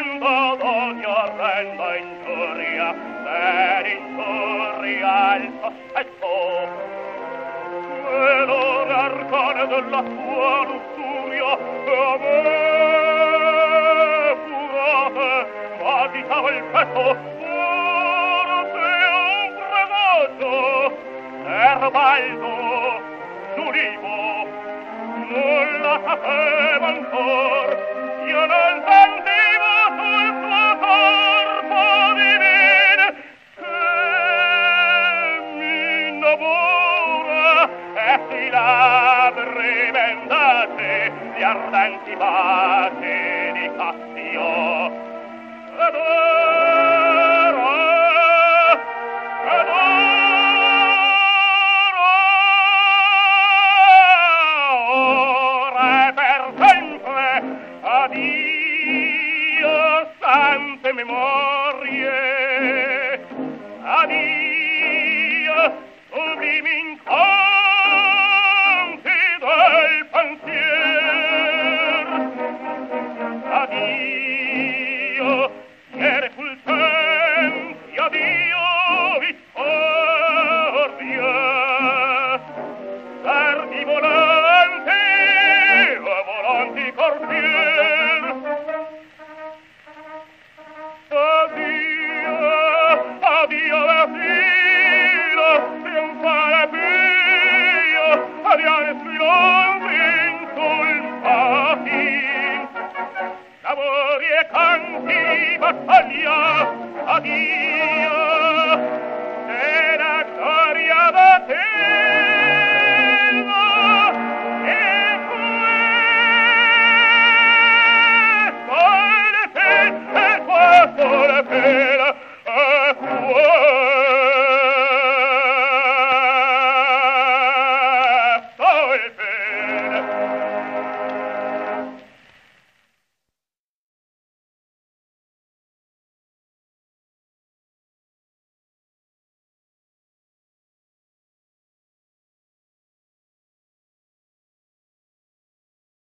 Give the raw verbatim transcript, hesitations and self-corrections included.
intendo d'ogni orrenda ingiuria, per ingiuria il sospetto. E l'ore arcane della tua lussuria, a me furate, m'agitava il petto, forse un presaggio, erbaldo, giudivo, nulla sapeva ancor, io non sentivo sul suo corpo divin che mi innamora e si labbri bendate di ardenti baci di Cassio ed ora ed ora ora per sempre addio sante memorie, addio sublimi incanti del pensier, addio fiere fulgenti, addio vittoria, dardi volanti e volanti corpier. Addio, addio vestito, trionfale pio, adiane sfilonti insultati, lavori e canti, battaglia, addio.